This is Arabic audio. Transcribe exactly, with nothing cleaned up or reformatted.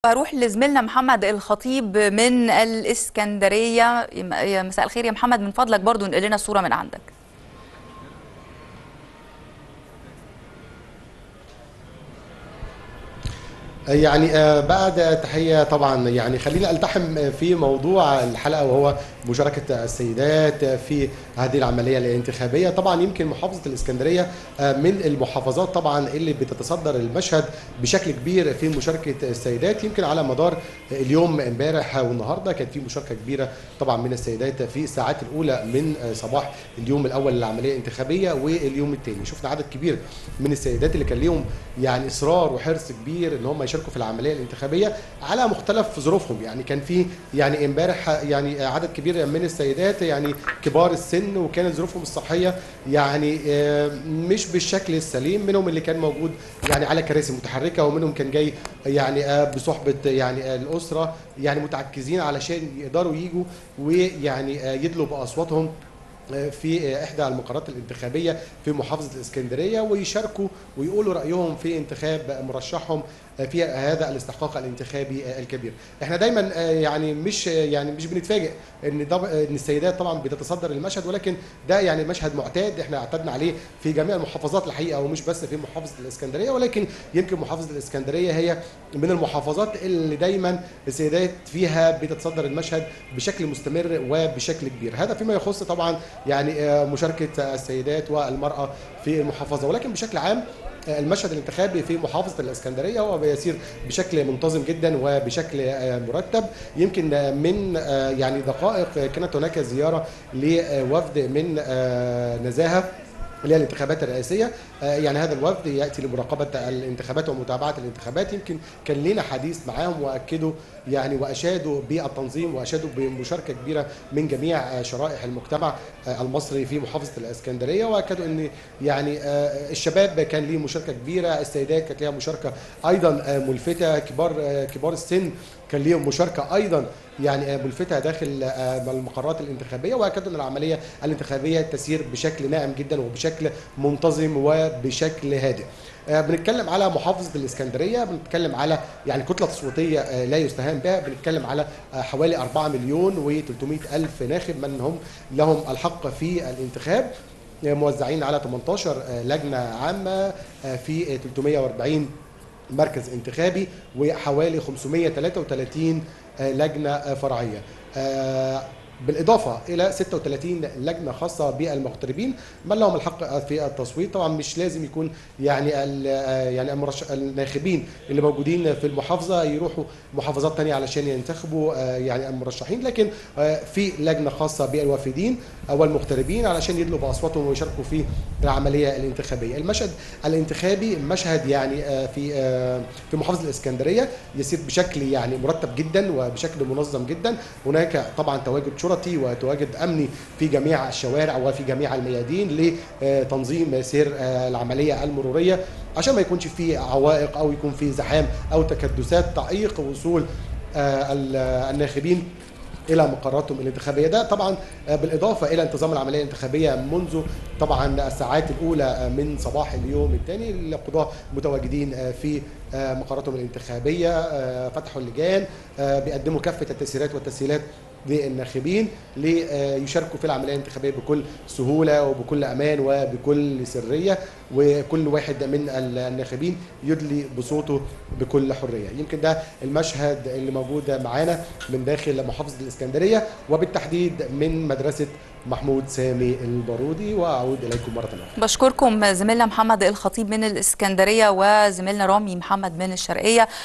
هروح لزميلنا محمد الخطيب من الإسكندرية. يا مساء الخير يا محمد، من فضلك برضو نقل لنا الصورة من عندك. يعني آه، بعد تحية طبعا، يعني خلينا التحم في موضوع الحلقة، وهو مشاركة السيدات في هذه العملية الانتخابية. طبعا يمكن محافظة الإسكندرية آه، من المحافظات طبعا اللي بتتصدر المشهد بشكل كبير في مشاركة السيدات. يمكن على مدار اليوم امبارح والنهارده كان في مشاركة كبيرة طبعا من السيدات في الساعات الأولى من صباح اليوم الأول للعملية الانتخابية واليوم الثاني. شفنا عدد كبير من السيدات اللي كان ليهم يعني إصرار وحرص كبير ان هم يشاركوا في العمليه الانتخابيه على مختلف ظروفهم. يعني كان في يعني امبارح يعني عدد كبير من السيدات يعني كبار السن، وكانت ظروفهم الصحيه يعني مش بالشكل السليم. منهم اللي كان موجود يعني على كراسي متحركه، ومنهم كان جاي يعني بصحبه يعني الاسره، يعني متعكزين علشان يقدروا يجوا ويعني يدلوا باصواتهم في احدى المقرات الانتخابيه في محافظه الاسكندريه، ويشاركوا ويقولوا رايهم في انتخاب مرشحهم في هذا الاستحقاق الانتخابي الكبير. احنا دايما يعني مش يعني مش بنتفاجئ ان ان السيدات طبعا بتتصدر المشهد، ولكن ده يعني مشهد معتاد احنا اعتدنا عليه في جميع المحافظات الحقيقه، ومش بس في محافظه الاسكندريه. ولكن يمكن محافظه الاسكندريه هي من المحافظات اللي دايما السيدات فيها بتتصدر المشهد بشكل مستمر وبشكل كبير. هذا فيما يخص طبعا يعني مشاركه السيدات والمراه في المحافظه. ولكن بشكل عام المشهد الانتخابي في محافظه الاسكندريه هو بيسير بشكل منتظم جدا وبشكل مرتب. يمكن من يعني دقائق كانت هناك زياره لوفد من نزاهه اللي هي الانتخابات الرئاسيه. يعني هذا الوفد ياتي لمراقبه الانتخابات ومتابعه الانتخابات. يمكن كان لنا حديث معاهم واكدوا يعني واشادوا بالتنظيم واشادوا بمشاركه كبيره من جميع شرائح المجتمع المصري في محافظه الاسكندريه، واكدوا ان يعني الشباب كان ليه مشاركه كبيره، السيدات كانت ليها مشاركه ايضا ملفته، كبار كبار السن كان ليهم مشاركه ايضا يعني ملفته داخل المقرات الانتخابيه، واكدوا ان العمليه الانتخابيه تسير بشكل ناعم جدا وبشكل منتظم وبشكل هادئ. بنتكلم على محافظه الاسكندريه، بنتكلم على يعني كتله تصويتيه لا يستهان بها، بنتكلم على حوالي أربعة مليون وثلاثمائة الف ناخب من هم لهم الحق في الانتخاب، موزعين على ثمانية عشر لجنه عامه في ثلاثمائة وأربعين مركز انتخابي، وحوالي خمسمائة وثلاثة وثلاثين لجنه فرعيه، بالإضافة إلى ستة وثلاثين لجنة خاصة بالمغتربين من لهم الحق في التصويت. طبعا مش لازم يكون يعني يعني الناخبين اللي موجودين في المحافظة يروحوا محافظات تانية علشان ينتخبوا يعني المرشحين، لكن في لجنة خاصة بالوافدين والمغتربين علشان يدلوا بأصواتهم ويشاركوا في العملية الانتخابية. المشهد الانتخابي مشهد يعني في في محافظة الإسكندرية يسير بشكل يعني مرتب جدا وبشكل منظم جدا. هناك طبعا تواجد شرطي وتواجد امني في جميع الشوارع وفي جميع الميادين لتنظيم سير العمليه المروريه، عشان ما يكونش في عوائق او يكون في زحام او تكدسات تعيق وصول الناخبين الى مقراتهم الانتخابيه. ده طبعا بالاضافه الى انتظام العمليه الانتخابيه منذ طبعا الساعات الاولى من صباح اليوم الثاني. القضاه متواجدين في مقراتهم الانتخابيه، فتحوا اللجان، بيقدموا كافه التسهيلات والتسهيلات للناخبين ليشاركوا في العمليه الانتخابيه بكل سهوله وبكل امان وبكل سريه، وكل واحد من الناخبين يدلي بصوته بكل حريه. يمكن ده المشهد اللي موجود معانا من داخل محافظه الاسكندريه، وبالتحديد من مدرسه محمود سامي البارودي. واعود اليكم مره اخرى. بشكركم زميلنا محمد الخطيب من الاسكندريه وزميلنا رامي محمد من الشرقيه.